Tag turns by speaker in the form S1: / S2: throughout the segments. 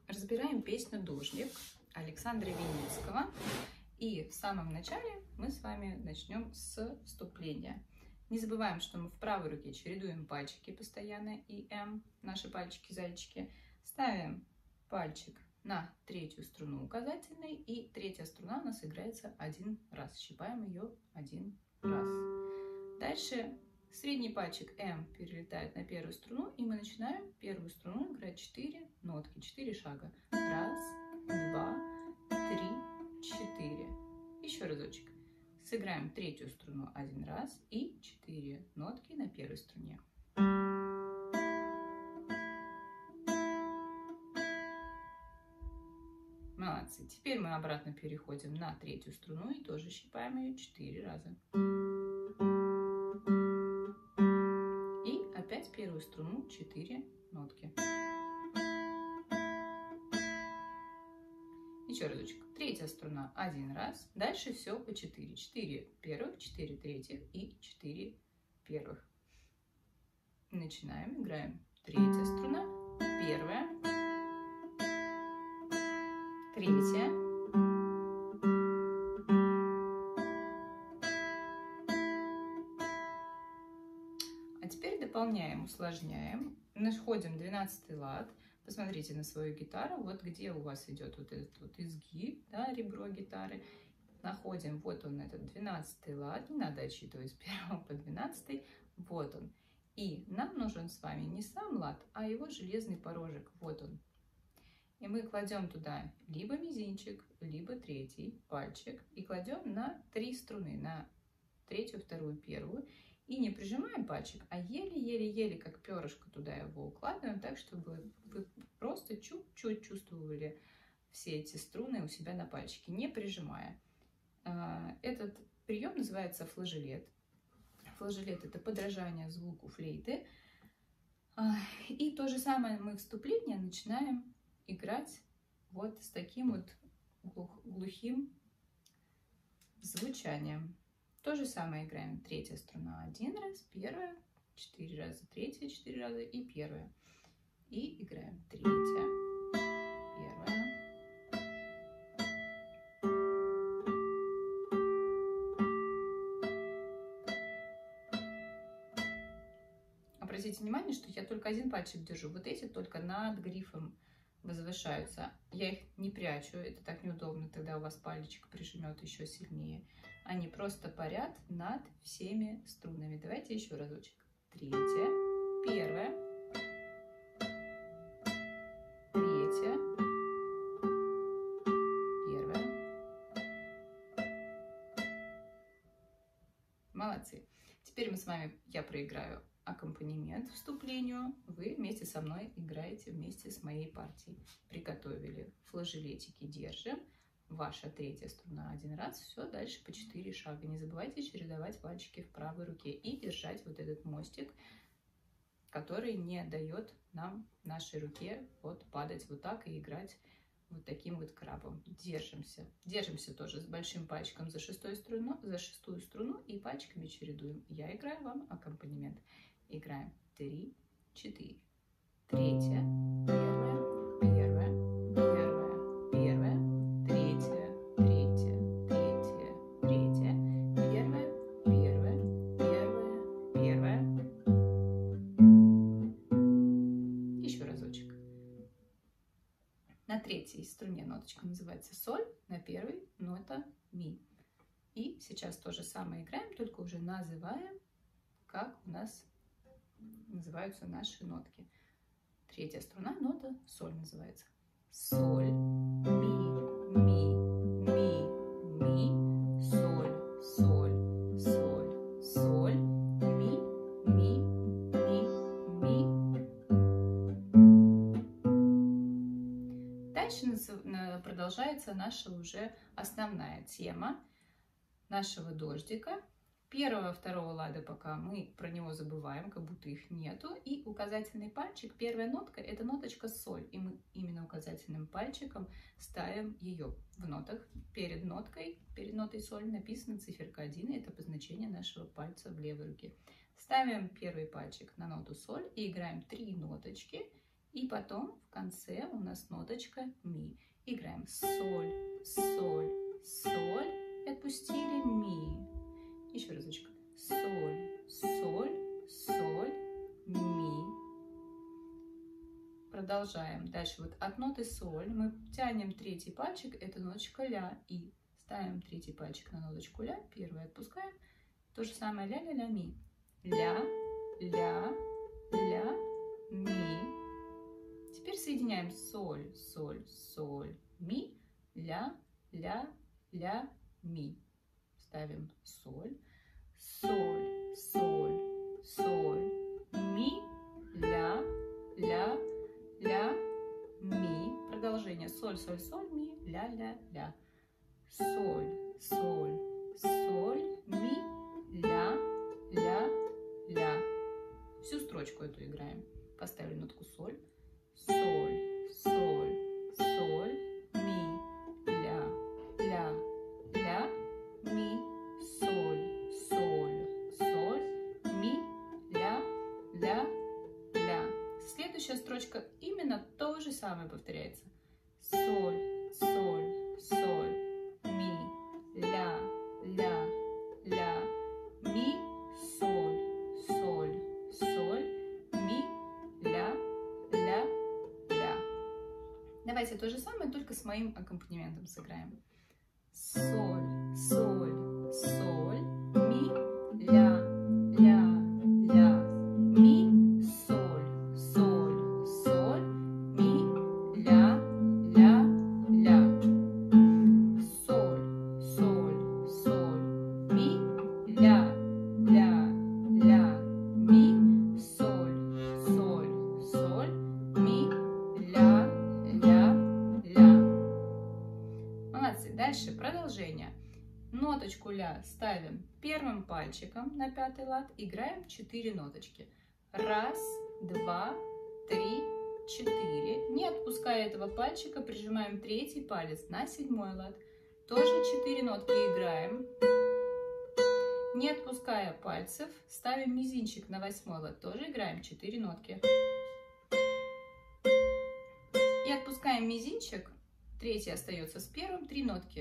S1: Разбираем песню «Дождик» Александра Винницкого. И в самом начале мы с вами начнем с вступления. Не забываем, что мы в правой руке чередуем пальчики постоянно и М, наши пальчики-зайчики. Ставим пальчик на третью струну указательной, и третья струна у нас играется один раз. Щипаем ее один раз. Дальше средний пальчик М перелетает на первую струну, и мы начинаем первую струну играть 4 нотки, 4 шага. Раз, два, три, 4. Еще разочек. Сыграем третью струну один раз и 4 нотки на первой струне. Молодцы. Теперь мы обратно переходим на третью струну и тоже щипаем ее 4 раза. И опять первую струну 4 нотки. Еще разочек. Третья струна один раз. Дальше все по 4. 4 первых, 4 третьих и 4 первых. Начинаем. Играем. Третья струна. Первая. Третья. А теперь дополняем, усложняем. Находим 12-й лад. Посмотрите на свою гитару, вот где у вас идет вот этот вот изгиб, да, ребро гитары. Находим, вот он, этот 12-й лад, не надо отсчитывать с 1 по 12, вот он. И нам нужен с вами не сам лад, а его железный порожек, вот он. И мы кладем туда либо мизинчик, либо третий пальчик и кладем на 3 струны, на третью, вторую, первую. И не прижимаем пальчик, а еле-еле-еле, как перышко, туда его укладываем, так, чтобы вы просто чуть-чуть чувствовали все эти струны у себя на пальчике, не прижимая. Этот прием называется флажолет. Флажолет – это подражание звуку флейты. И то же самое мы вступление начинаем играть вот с таким вот глухим звучанием. То же самое играем. Третья струна один раз, первая, 4 раза, третья, 4 раза и первая. И играем третья, первая. Обратите внимание, что я только один пальчик держу. Вот эти только над грифом возвышаются. Я их не прячу, это так неудобно, тогда у вас пальчик прижмет еще сильнее. Они просто парят над всеми струнами. Давайте еще разочек. Третья, первая, третья, первая. Молодцы. Теперь мы с вами, я проиграю аккомпанемент вступлению, вы вместе со мной играете вместе с моей партией. Приготовили флажолетики, держим. Ваша третья струна один раз, все, дальше по 4 шага. Не забывайте чередовать пальчики в правой руке и держать вот этот мостик, который не дает нам, нашей руке, вот падать вот так и играть вот таким вот крабом. Держимся. Держимся тоже с большим пальчиком за шестую струну и пальчиками чередуем. Я играю вам аккомпанемент. Играем 3, 4. Третья, первая, первая, первая, первая, третья, третья, третья, третья, первая, первая, первая, первая. Еще разочек. На третьей струне ноточка называется соль, на первой нота ми. И сейчас то же самое играем, только уже называем, как у нас называются наши нотки. Третья струна, нота соль называется. Соль, ми, ми, ми, ми, соль, соль, соль, соль, ми, ми, ми, ми. Дальше продолжается наша уже основная тема нашего дождика. Первого, второго лада пока мы про него забываем, как будто их нету. И указательный пальчик, первая нотка, это ноточка соль. И мы именно указательным пальчиком ставим ее в нотах. Перед нотой соль написана циферка 1, это обозначение нашего пальца в левой руке. Ставим первый пальчик на ноту соль и играем 3 ноточки. И потом в конце у нас ноточка ми. Играем соль, соль, соль. И отпустили ми. Еще разочек. Соль, соль, соль, ми. Продолжаем. Дальше вот от ноты соль мы тянем третий пальчик, это ноточка ля, и ставим третий пальчик на ноточку ля, первый отпускаем. То же самое ля, ля, ля, ми. Ля, ля, ля, ми. Теперь соединяем соль, соль, соль, ми, ля, ля, ля, ми. Ставим соль, соль, соль, соль, ми, ля, ля, ля, ми. Продолжение. Соль, соль, соль, ми, ля, ля, ля. Соль, соль, соль, ми, ля, ля, ля. Всю строчку эту играем. Поставили нотку соль. Соль, соль, соль, ми, ля, ля, ля, ми. Соль, соль, соль, ми, ля, ля, ля. Следующая строчка именно то же самое повторяется. Соль, соль, соль, ми, ля, ля, ля, ми, соль, соль, соль, ми, ля, ля, ля. Давайте то же самое, только с моим аккомпанементом сыграем. Соль, соль, соль, ми, ля, ля, ля, ми, соль, соль, соль, ми, ля, ля, ля. Соль, соль, соль, ми, ля, ля, ля, ми, соль, соль, соль, ми, ля, ля, ля. Молодцы. Дальше продолжение. Ноточку ля ставим первым пальчиком на пятый лад, играем 4 ноточки. Раз, два, три, 4. Не отпуская этого пальчика, прижимаем третий палец на 7-й лад. Тоже 4 нотки играем. Не отпуская пальцев, ставим мизинчик на 8-й лад. Тоже играем 4 нотки. И отпускаем мизинчик. Третий остается с первым. 3 нотки.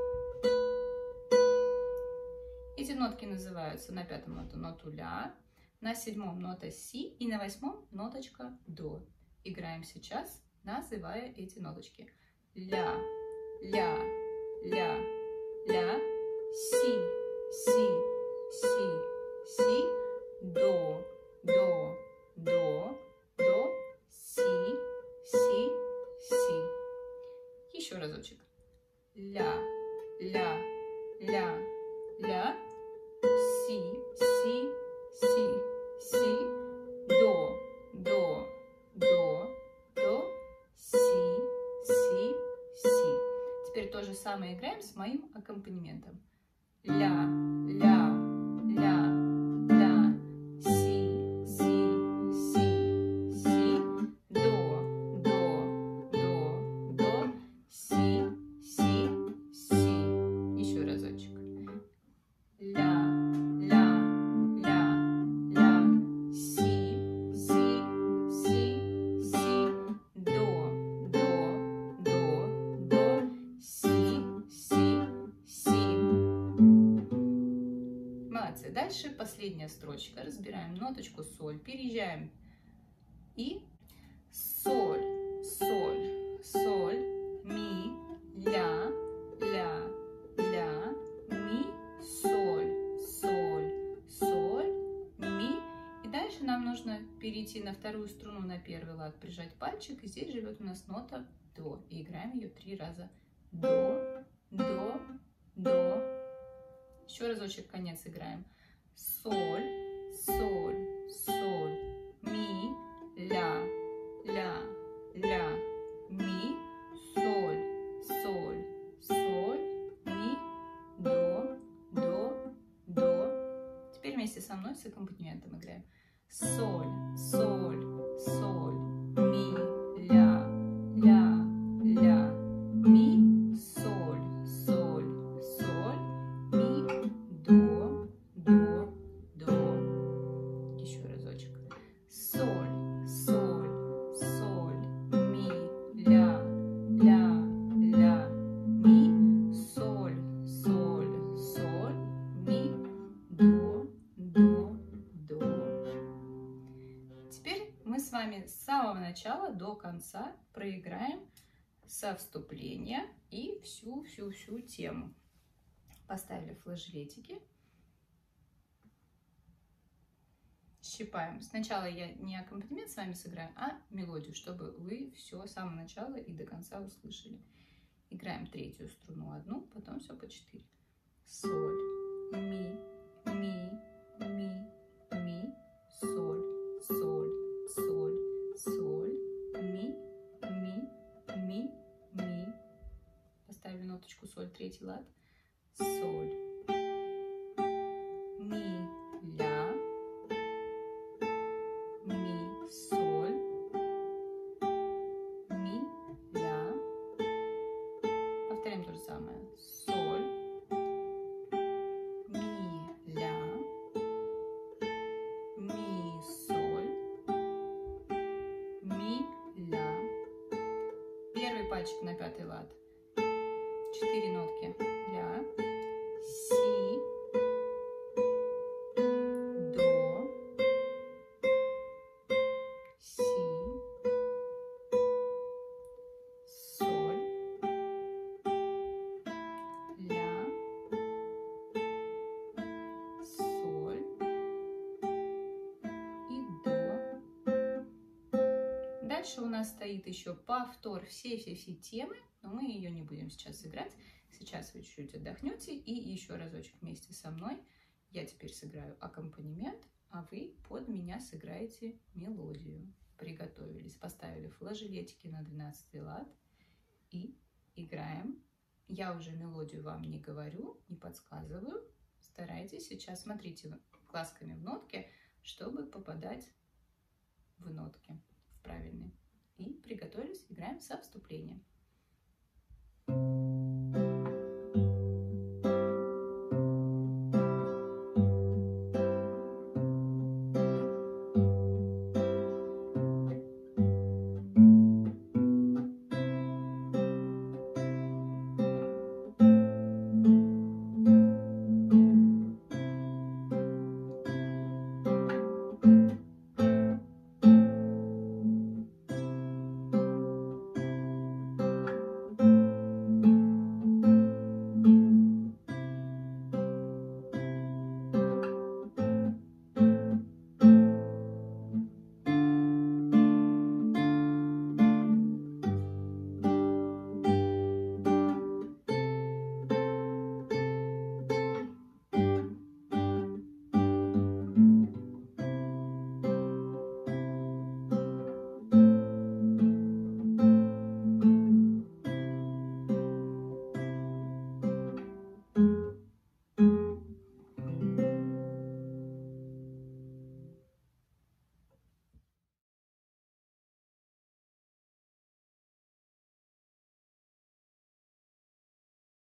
S1: Эти нотки называются на 5-м ноту ля, на 7-м нота си и на 8-м ноточка до. Играем сейчас, называя эти ноточки. Ля, ля, ля, ля, си, си, си, си, до, до, до, до, си, си, си. Еще разочек. Ля, ля, ля, ля, си, си, си, си, до, до, до, до, си, си, си. Теперь то же самое играем с моим аккомпанементом. Ля, ля, ля, ля, си, си, си, си, до, до, до, до, си, си, си. Еще разочек. Ля, ля, ля, ля, си, си, си, си, до, до, до, до, си, си, си. Молодцы. Дальше последняя строчка. Разбираем ноточку соль, переезжаем и соль, соль, соль, ми, ля, ля, ля, ми, соль, соль, соль, ми. И дальше нам нужно перейти на вторую струну на первый лад, прижать пальчик, и здесь живет у нас нота до. И играем ее 3 раза. До, до, до. Еще разочек конец играем. Соль, соль, соль, ми, ля, ля, ля, ми, соль, соль, соль, ми, до, до, до. Теперь вместе со мной с аккомпанементом играем. Соль, соль, соль, ми, ля, ля, ля, ми, соль, соль, соль, ми, до, до, до. Еще разочек. Соль, соль, соль. вами с самого начала до конца проиграем со вступления и всю тему. Поставили флажолетики. Щипаем. Сначала я не аккомпанемент с вами сыграю, а мелодию, чтобы вы все с самого начала и до конца услышали. Играем третью струну одну, потом все по 4. Соль, ми, ми, ми, ми, соль, соль, соль, соль, ми, ми, ми, ми. Поставили ноточку соль, третий лад. Соль, ми, ля, ми, соль, ми, ля. Повторяем то же самое. Соль, ми, ля, ми, соль, ми, ля. Первый пальчик на пятый лад. 4 нотки. Ля, си, до, си, соль, ля, соль и до. Дальше у нас стоит еще повтор всей темы, но мы ее не будем сейчас играть. Сейчас вы чуть-чуть отдохнете и еще разочек вместе со мной я теперь сыграю аккомпанемент, а вы под меня сыграете мелодию. Приготовились, поставили флажолетики на 12 лад и играем. Я уже мелодию вам не говорю, не подсказываю. Старайтесь сейчас, смотрите глазками в нотки, чтобы попадать в нотки, в правильные. И приготовились, играем со вступлением.